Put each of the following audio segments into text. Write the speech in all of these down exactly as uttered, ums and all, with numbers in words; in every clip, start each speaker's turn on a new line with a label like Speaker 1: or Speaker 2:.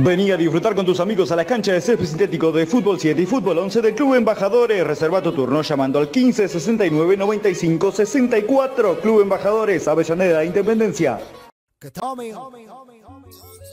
Speaker 1: Vení a disfrutar con tus amigos a las canchas de césped sintético de Fútbol siete y Fútbol once del Club Embajadores. Reserva tu turno llamando al quince sesenta y nueve noventa y cinco sesenta y cuatro. Club Embajadores, Avellaneda, Independencia.
Speaker 2: Que Tommy, Tommy, Tommy, Tommy.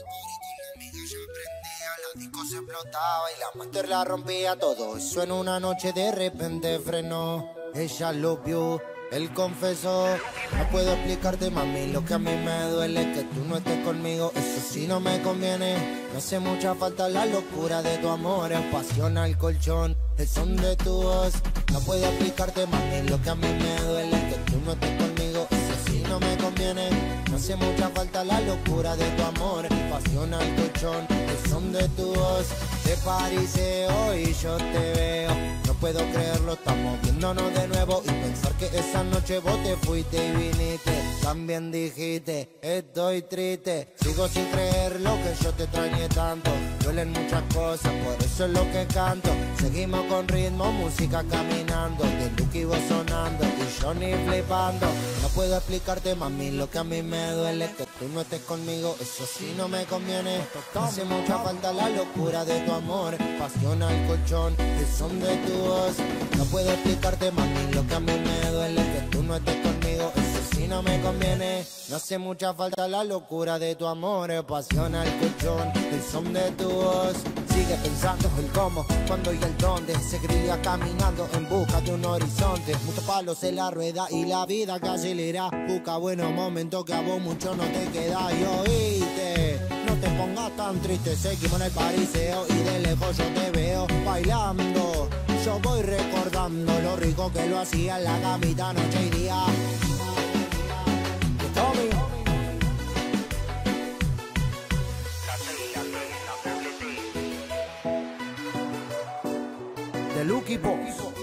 Speaker 2: La disco se explotaba y la master la rompía todo. Eso en una noche de repente frenó. Ella lo vio, él confesó. No puedo explicarte, mami, lo que a mí me duele es que tú no estés conmigo. Eso sí no me conviene. No hace mucha falta la locura de tu amor. Es pasión al colchón, el son de tu voz. No puedo explicarte, mami, lo que a mí me duele es que tú no estés conmigo. Eso sí no me conviene. No hace mucha falta la locura de tu amor. Pasión al colchón, el son de tu voz. Te pariseo y yo te veo. No puedo creerlo, estamos viéndonos de nuevo. Y pensar que esa noche vos te fuiste y viniste. También dijiste, estoy triste. Sigo sin creer lo que yo te extrañé tanto. Duelen muchas cosas, por eso es lo que canto. Seguimos con ritmo, música caminando. De Lucky vos sonando y yo ni flipando. No puedo explicarte, mami, lo que a mí me duele es que tú no estés conmigo. Eso sí no me conviene. Hace mucha falta la locura de tu amor. Pasión al colchón, el son de tu voz. No puedo explicarte, mami, lo que a mí me duele es que tú no estés conmigo. Eso sí no me conviene. No hace mucha falta la locura de tu amor. Pasión al colchón, el son de tu voz. Sigue pensando el cómo, cuándo y el dónde. Seguiría caminando en busca de un horizonte. Muchos palos en la rueda y la vida casi le irá. Busca buenos momentos que a vos mucho no te queda. Y oíste, no te pongas tan triste. Seguimos en el pariseo y de lejos yo te veo bailando. Yo voy recordando lo rico que lo hacía en la camita noche y día. Tommy. De Lucky Box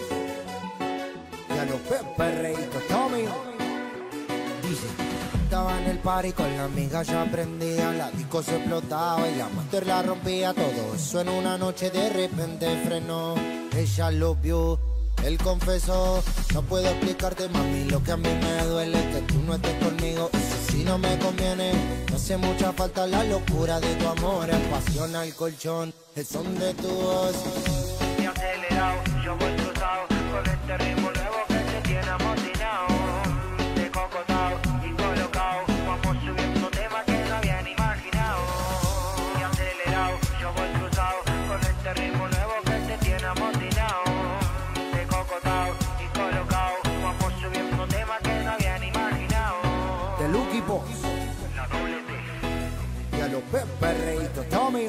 Speaker 2: y a los perreitos. Tommy dice: estaba en el party con la amiga, ya prendía. La disco se explotaba y la master la rompía. Todo eso en una noche de repente frenó. Ella lo vio, él confesó. No puedo explicarte, mami, lo que a mí me duele es que tú no estés conmigo. Eso sí no me conviene. No hace mucha falta la locura de tu amor. Es pasión al colchón, el son de tu voz.
Speaker 3: Y acelerado, yo voy cruzado con este ritmo nuevo que te tiene amotinado. Decocotado y colocado, vamos subiendo temas que no habían imaginado. Y acelerado, yo voy cruzado con este ritmo nuevo que te tiene amotinado. Decocotado y colocado, vamos subiendo temas que no habían imaginado.
Speaker 2: De Lucky Box
Speaker 3: La doble T.
Speaker 2: y a los perreitos. Tommy.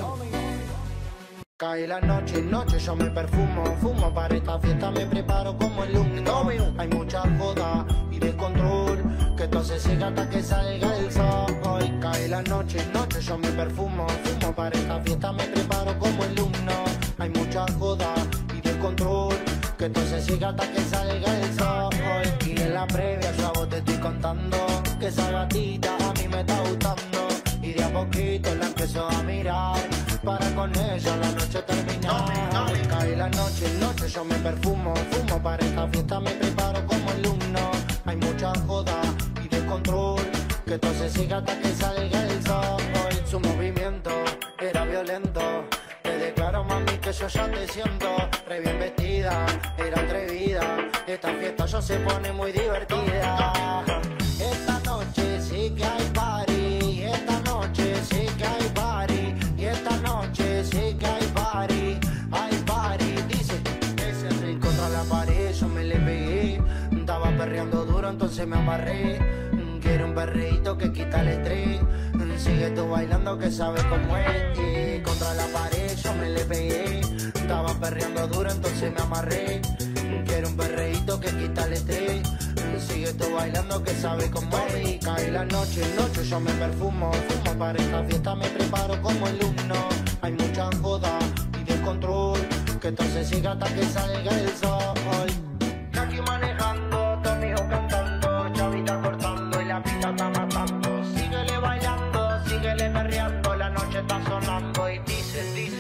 Speaker 2: Cae la noche, noche yo me perfumo, fumo para esta fiesta, me preparo como el humo. Hay mucha joda y descontrol, que todo se siga hasta que salga el sol. Hoy cae la noche, noche yo me perfumo, fumo para esta fiesta, me preparo como el humo. Hay mucha joda y descontrol, que todo se siga hasta que salga el sol. Hoy y en la previa yo a vos te estoy contando que esa gatita a mí me está gustando. Y de a poquito la empiezo a mirar para con ella la noche terminar. Cae la noche, noche yo me perfumo, fumo para esta fiesta, me preparo como alumno. Hay mucha joda y descontrol, que todo se siga hasta que salga el sol. Hoy su movimiento era violento. Te declaro, mami, que yo ya te siento. Re bien vestida, era atrevida. Esta fiesta ya se pone muy divertida. Esta noche sí que hay party. Esta noche sí que hay party. Y esta noche sí que hay party. Hay party, dice. Ese rey contra la pared, yo me le pegué. Estaba perreando duro, entonces me amarré. Quiero un perreíto que quita el estrés. Sigue tú bailando que sabes cómo es. Y contra la pared yo me le pegué. Estaba perreando duro, entonces me amarré. Quiero un perreíto que quita el estrés. Sigue tú bailando que sabes cómo es. Y cae la noche, noche yo me perfumo, fumo para esta fiesta, me preparo como el alumno. Hay mucha joda y descontrol, que entonces siga hasta que salga el sol. Aquí manejando, Tommy cantando, Chavita cortando y la pista está matando. Síguele bailando, síguele perreando, la noche está sonando y dice, dice. Cae la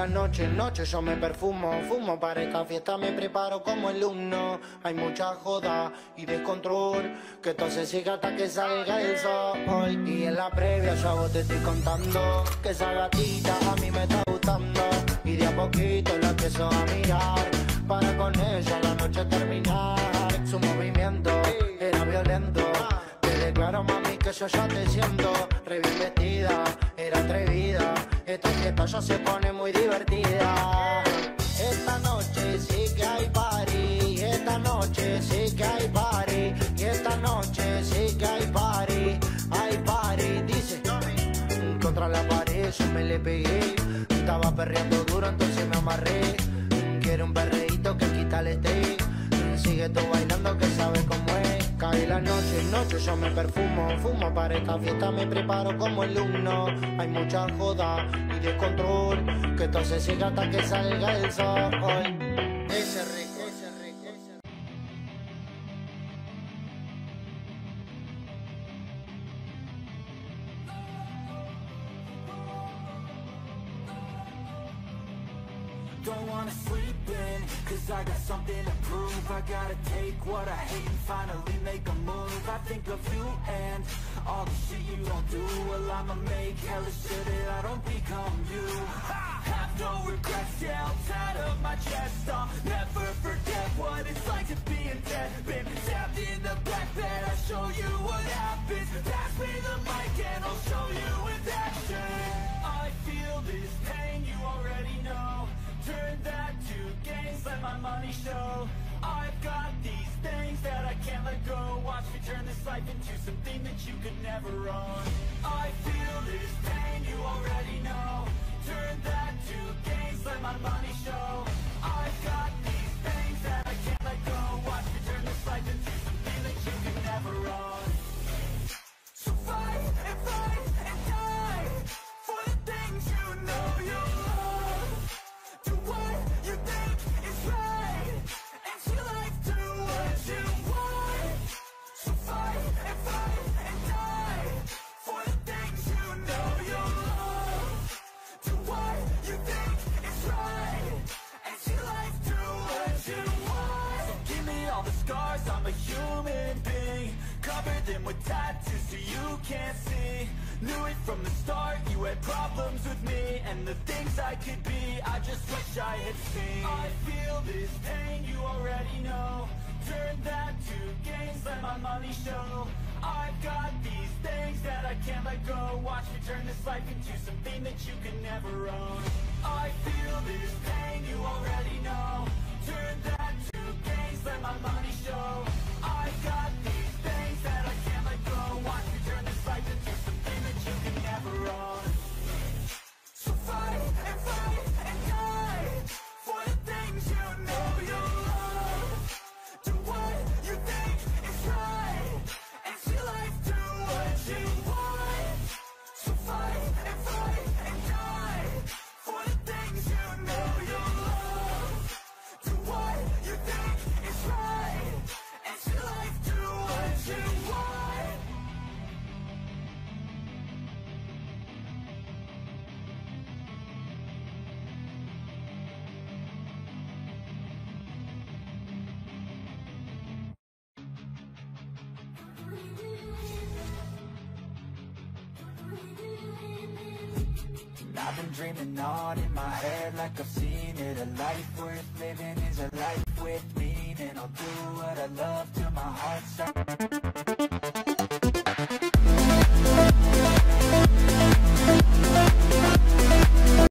Speaker 2: la noche, noche yo me perfumo, fumo para esta fiesta, me preparo como el uno. Hay mucha joda y descontrol, que esto se siga hasta que salga el sol. Y en la previa yo a vos te estoy contando que esa gatita a mí me está gustando. Y de a poquito la empiezo a mirar, para con ella la noche terminar. Su movimiento era violento, te declaro mami que yo ya te siento. Re bien vestida, era atrevida, esta fiesta ya se pone muy divertida. Esta noche sí que hay party, esta noche sí que hay party, y esta noche sí que hay party, hay party, dice. Contra la pared yo me le pegué, estaba perreando duro entonces me amarré. Quiere un perreíto que quita el estrés, sigue tú bailando que sabe cómo es. Cae la noche, noche yo me perfumo, fumo para esta fiesta, me preparo como el uno. Hay mucha joda y descontrol, que esto se siga hasta que salga el sol. Ese rico, ese rico, ese rico.
Speaker 4: Don't wanna sleep in, cause I got something to prove. I gotta take what I hate and finally make a move. I think of you and all the shit you don't do. Well, I'ma make hella sure that I don't become you. I have no regrets, yeah, I'll tie up my chest. I'll never forget what it's like to be in debt. Been stabbed in the back bed, I'll show you what happens. Pass me the mic and I'll show you with action. I feel this pain, you already know. Turn that to gains, let my money show. I've got these things that I can't let go. Watch me turn this life into something that you could never own. I feel this pain, you already know. Turn that to gains, let my money show. I've got these things that I can't let go. Watch me turn this life into something that you could never own. So fight and fight and die for the things you know you love. Do what you think is right, and see life do what you want. So fight and fight and die for the things you know you love. Do what you think is right, and see life do what you want. So give me all the scars, I'm a human being. Cover them with tattoos so you can't see. Knew it from the start, you had problems with me and the things I could be, I just wish I had seen. I feel this pain, you already know. Turn that to gains, let my money show. I've got these things that I can't let go. Watch me turn this life into something that you can never own. I feel this pain, you already know. Turn that to gains, let my money show. I've got these things that I can't let go. Watch me turn this life into something that you can never own. So fight and fight and die for the things you know you love. Do what you think is right, and see life do what you want. So fight and fight and die for the things you know you love. Do what you think is right, and see life do what you want. I've been dreaming on in my head like I've seen it. A life worth living is a life with meaning. I'll do what I love till my heart stops.